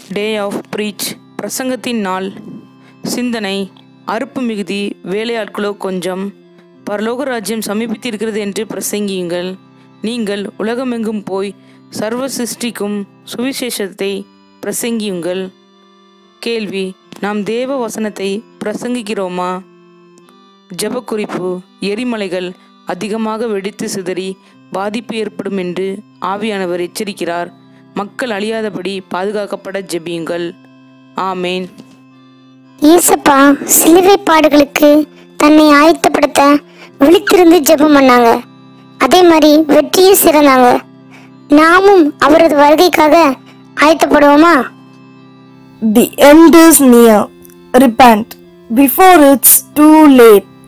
Day of preach, பிரசங்கத்தின் நாள். சிந்தனை: அறுப்பு மிகுதி, வேலையாட்களோ கொஞ்சம். பரலோக ராஜ்யம் சமீபித்திருக்கிறது என்று பிரசங்கியுங்கள். நீங்கள் உலகமெங்கும் போய் சர்வ சிருஷ்டிக்கும் சுவிசேஷத்தை பிரசங்கியுங்கள். கேள்வி: நாம் தேவ வசனத்தை பிரசங்கிக்கிறோமா? ஜெபக்குறிப்பு: எரிமலைகள் அதிகமாக வெடித்து சிதறி பாதிப்பு ஏற்படும் என்று ஆவியானவர் எச்சரிக்கிறார். மக்கள் அழியாதபடி பாதுகாக்கப்பட ஜெபியுங்கள். ஆமேன். இயேசப்பா சிலுவை பாடுகளுக்கு தன்னை ஆயத்தப்படுத்த விழித்திருந்து ஜெபம் பண்ணாங்க. அதே மாதிரி வெற்றியும் சிறந்தாங்க. நாமும் அவரது வருகைக்காக ஆயத்தப்படுவோமா? The end is near. Repent before it's too late.